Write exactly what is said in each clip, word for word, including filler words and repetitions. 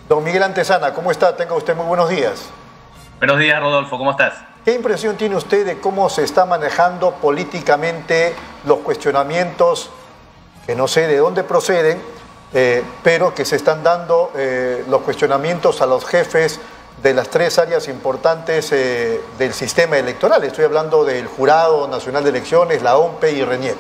Don Miguel Antezana, ¿cómo está? Tenga usted muy buenos días. Buenos días, Rodolfo, ¿cómo estás? ¿Qué impresión tiene usted de cómo se está manejando políticamente los cuestionamientos, que no sé de dónde proceden, eh, pero que se están dando eh, los cuestionamientos a los jefes de las tres áreas importantes eh, del sistema electoral? Estoy hablando del Jurado Nacional de Elecciones, la O M P y RENIEC.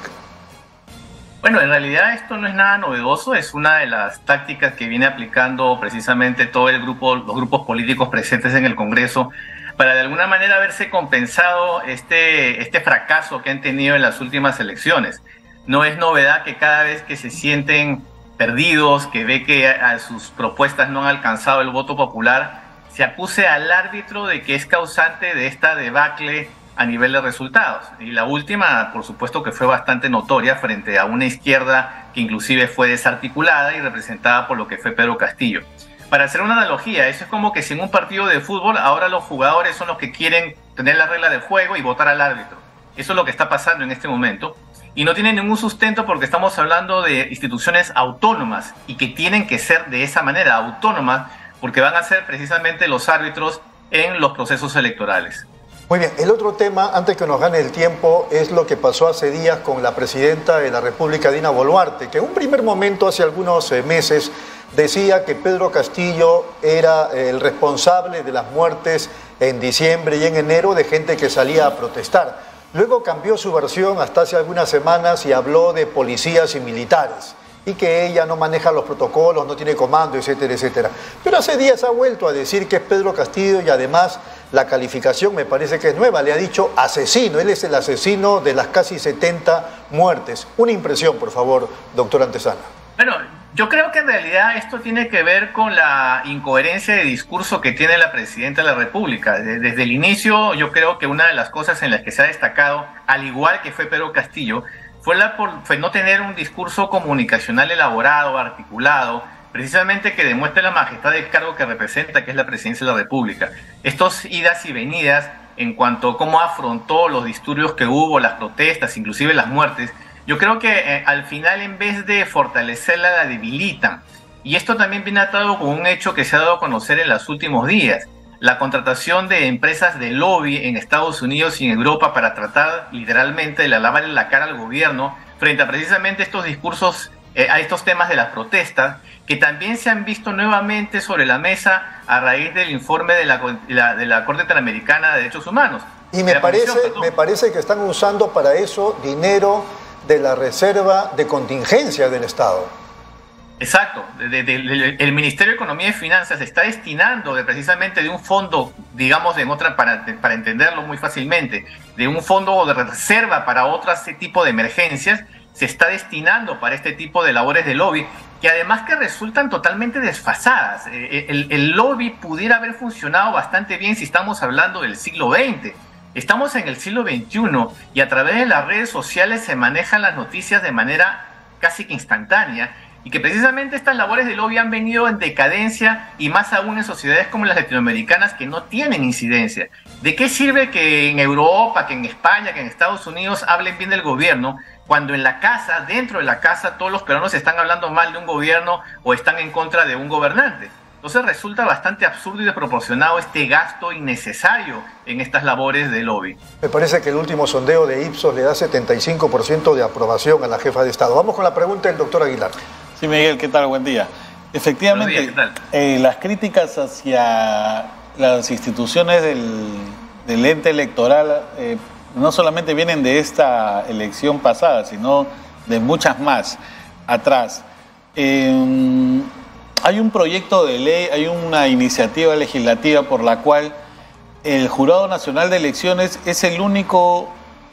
Bueno, en realidad esto no es nada novedoso, es una de las tácticas que viene aplicando precisamente todo el grupo, los grupos políticos presentes en el Congreso, para de alguna manera haberse compensado este, este fracaso que han tenido en las últimas elecciones. No es novedad que cada vez que se sienten perdidos, que ve que a sus propuestas no han alcanzado el voto popular, se acuse al árbitro de que es causante de esta debacle a nivel de resultados. Y la última, por supuesto que fue bastante notoria frente a una izquierda que inclusive fue desarticulada y representada por lo que fue Pedro Castillo. Para hacer una analogía, eso es como que si en un partido de fútbol ahora los jugadores son los que quieren tener la regla del juego y votar al árbitro. Eso es lo que está pasando en este momento. Y no tiene ningún sustento porque estamos hablando de instituciones autónomas y que tienen que ser de esa manera, autónomas, porque van a ser precisamente los árbitros en los procesos electorales. Muy bien, el otro tema, antes que nos gane el tiempo, es lo que pasó hace días con la presidenta de la República, Dina Boluarte, que en un primer momento, hace algunos eh, meses, decía que Pedro Castillo era eh, el responsable de las muertes en diciembre y en enero de gente que salía a protestar. Luego cambió su versión hasta hace algunas semanas y habló de policías y militares, y que ella no maneja los protocolos, no tiene comando, etcétera, etcétera. Pero hace días ha vuelto a decir que es Pedro Castillo y además la calificación me parece que es nueva. Le ha dicho asesino, él es el asesino de las casi setenta muertes. Una impresión, por favor, doctor Antezana. Bueno, yo creo que en realidad esto tiene que ver con la incoherencia de discurso que tiene la presidenta de la República. Desde el inicio yo creo que una de las cosas en las que se ha destacado, al igual que fue Pedro Castillo, fue, la, fue no tener un discurso comunicacional elaborado, articulado, precisamente que demuestre la majestad del cargo que representa, que es la presidencia de la República. Estos idas y venidas en cuanto a cómo afrontó los disturbios que hubo, las protestas, inclusive las muertes, yo creo que eh, al final, en vez de fortalecerla, la debilitan. Y esto también viene atado con un hecho que se ha dado a conocer en los últimos días: la contratación de empresas de lobby en Estados Unidos y en Europa para tratar literalmente de lavarle la cara al gobierno frente a precisamente estos discursos, eh, a estos temas de las protestas, que también se han visto nuevamente sobre la mesa a raíz del informe de la, la, de la Corte Interamericana de Derechos Humanos. Y me parece, me parece que están usando para eso dinero de la reserva de contingencia del Estado. Exacto. De, de, de, el Ministerio de Economía y Finanzas está destinando de, precisamente de un fondo, digamos, de otra, para, para entenderlo muy fácilmente, de un fondo de reserva para otro tipo de emergencias, se está destinando para este tipo de labores de lobby, que además que resultan totalmente desfasadas. El, el lobby pudiera haber funcionado bastante bien si estamos hablando del siglo veinte. Estamos en el siglo veintiuno y a través de las redes sociales se manejan las noticias de manera casi que instantánea, y que precisamente estas labores de lobby han venido en decadencia, y más aún en sociedades como las latinoamericanas que no tienen incidencia. ¿De qué sirve que en Europa, que en España, que en Estados Unidos hablen bien del gobierno, cuando en la casa, dentro de la casa, todos los peruanos están hablando mal de un gobierno o están en contra de un gobernante? Entonces resulta bastante absurdo y desproporcionado este gasto innecesario en estas labores de lobby. Me parece que el último sondeo de Ipsos le da setenta y cinco por ciento de aprobación a la jefa de Estado. Vamos con la pregunta del doctor Aguilar. Sí, Miguel, ¿qué tal? Buen día. Efectivamente, días, ¿qué tal? Eh, las críticas hacia las instituciones del, del ente electoral eh, no solamente vienen de esta elección pasada, sino de muchas más atrás. Eh, hay un proyecto de ley, hay una iniciativa legislativa por la cual el Jurado Nacional de Elecciones es el único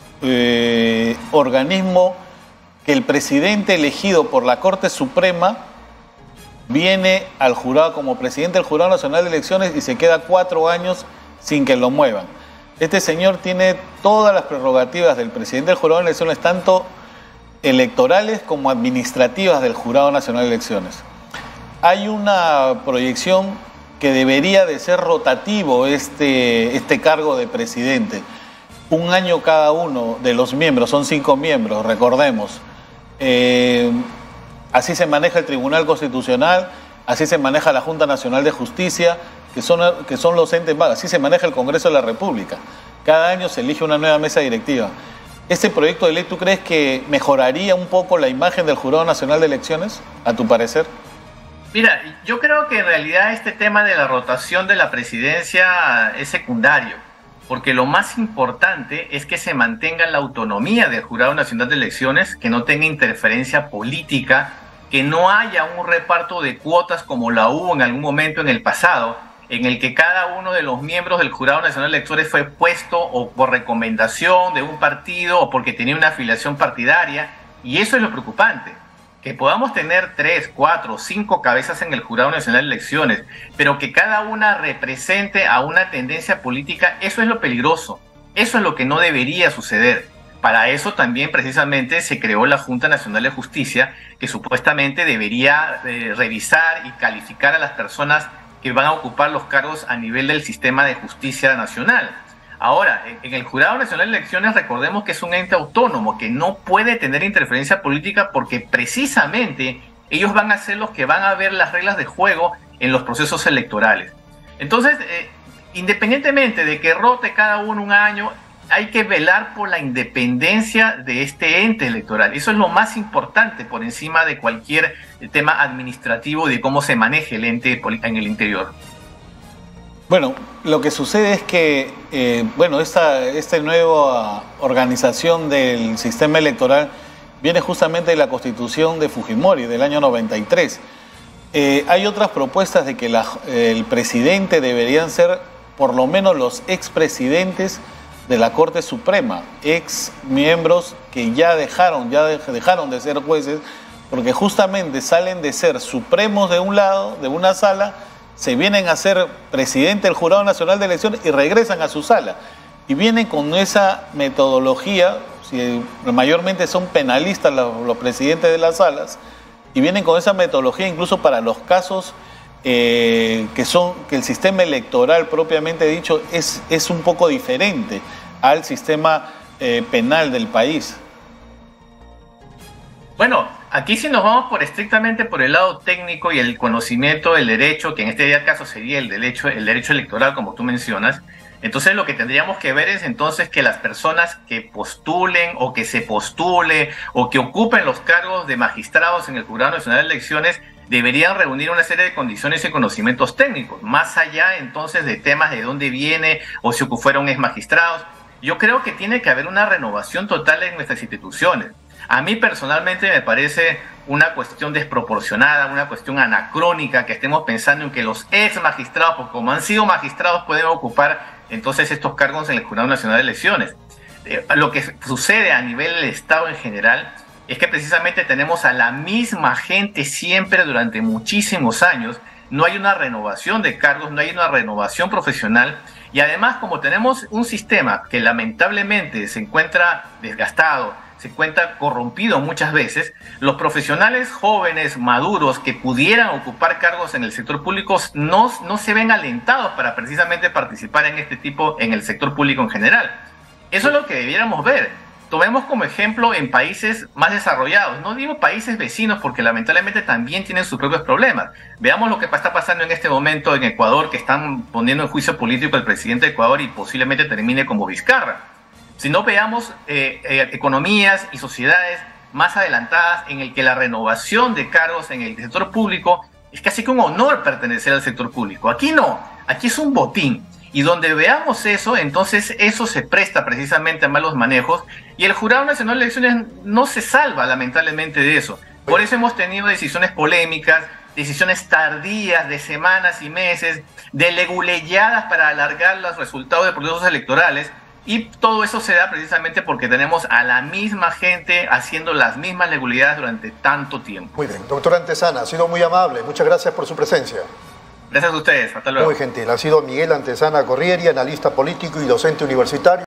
eh, organismo que el presidente elegido por la Corte Suprema viene al jurado como presidente del Jurado Nacional de Elecciones y se queda cuatro años sin que lo muevan. Este señor tiene todas las prerrogativas del presidente del Jurado de Elecciones, tanto electorales como administrativas del Jurado Nacional de Elecciones. Hay una proyección que debería de ser rotativo este, este cargo de presidente. Un año cada uno de los miembros, son cinco miembros, recordemos. Eh, así se maneja el Tribunal Constitucional así se maneja la Junta Nacional de Justicia, que son, que son los entes más, así se maneja el Congreso de la República. Cada año se elige una nueva mesa directiva. ¿Este proyecto de ley tú crees que mejoraría un poco la imagen del Jurado Nacional de Elecciones, a tu parecer? Mira, yo creo que en realidad este tema de la rotación de la presidencia es secundario, porque lo más importante es que se mantenga la autonomía del Jurado Nacional de Elecciones, que no tenga interferencia política, que no haya un reparto de cuotas como la hubo en algún momento en el pasado, en el que cada uno de los miembros del Jurado Nacional de Elecciones fue puesto o por recomendación de un partido o porque tenía una afiliación partidaria, y eso es lo preocupante. Que podamos tener tres, cuatro, cinco cabezas en el Jurado Nacional de Elecciones, pero que cada una represente a una tendencia política, eso es lo peligroso. Eso es lo que no debería suceder. Para eso también precisamente se creó la Junta Nacional de Justicia, que supuestamente debería eh, revisar y calificar a las personas que van a ocupar los cargos a nivel del sistema de justicia nacional. Ahora, en el Jurado Nacional de Elecciones recordemos que es un ente autónomo que no puede tener interferencia política porque precisamente ellos van a ser los que van a ver las reglas de juego en los procesos electorales. Entonces, eh, independientemente de que rote cada uno un año, hay que velar por la independencia de este ente electoral. Eso es lo más importante por encima de cualquier tema administrativo y de cómo se maneje el ente en el interior. Bueno, lo que sucede es que, eh, bueno, esta, esta nueva organización del sistema electoral viene justamente de la Constitución de Fujimori del año noventa y tres. Eh, hay otras propuestas de que la, eh, el presidente deberían ser por lo menos los expresidentes de la Corte Suprema, ex miembros que ya dejaron, ya dejaron de ser jueces, porque justamente salen de ser supremos de un lado, de una sala, se vienen a ser presidente del Jurado Nacional de Elecciones y regresan a su sala. Y vienen con esa metodología, si mayormente son penalistas los, los presidentes de las salas, y vienen con esa metodología incluso para los casos eh, que son que el sistema electoral propiamente dicho es, es un poco diferente al sistema eh, penal del país. Bueno, aquí si nos vamos por estrictamente por el lado técnico y el conocimiento del derecho, que en este caso sería el derecho, el derecho electoral, como tú mencionas, entonces lo que tendríamos que ver es entonces que las personas que postulen o que se postule o que ocupen los cargos de magistrados en el Jurado Nacional de Elecciones deberían reunir una serie de condiciones y conocimientos técnicos, más allá entonces de temas de dónde viene o si fueron ex magistrados. Yo creo que tiene que haber una renovación total en nuestras instituciones. A mí personalmente me parece una cuestión desproporcionada, una cuestión anacrónica que estemos pensando en que los ex magistrados, porque como han sido magistrados, pueden ocupar entonces estos cargos en el Jurado Nacional de Elecciones. Eh, lo que sucede a nivel del Estado en general es que precisamente tenemos a la misma gente siempre durante muchísimos años. No hay una renovación de cargos, no hay una renovación profesional. Y además, como tenemos un sistema que lamentablemente se encuentra desgastado, se encuentra corrompido muchas veces, los profesionales jóvenes, maduros, que pudieran ocupar cargos en el sector público no, no se ven alentados para precisamente participar en este tipo, en el sector público en general. Eso es lo que debiéramos ver. Tomemos como ejemplo en países más desarrollados, no digo países vecinos porque lamentablemente también tienen sus propios problemas. Veamos lo que está pasando en este momento en Ecuador, que están poniendo en juicio político al presidente de Ecuador y posiblemente termine como Vizcarra. Si no veamos eh, eh, economías y sociedades más adelantadas en el que la renovación de cargos en el sector público es casi que un honor pertenecer al sector público. Aquí no, aquí es un botín. Y donde veamos eso, entonces eso se presta precisamente a malos manejos y el Jurado Nacional de Elecciones no se salva lamentablemente de eso. Por eso hemos tenido decisiones polémicas, decisiones tardías de semanas y meses, de leguleyadas para alargar los resultados de procesos electorales. Y todo eso se da precisamente porque tenemos a la misma gente haciendo las mismas legalidades durante tanto tiempo. Muy bien, doctor Antezana, ha sido muy amable. Muchas gracias por su presencia. Gracias a ustedes. Hasta luego. Muy gentil. Ha sido Miguel Antezana Corrieri, analista político y docente universitario.